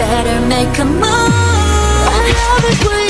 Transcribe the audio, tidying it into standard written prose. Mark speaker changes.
Speaker 1: better make a move. I love it when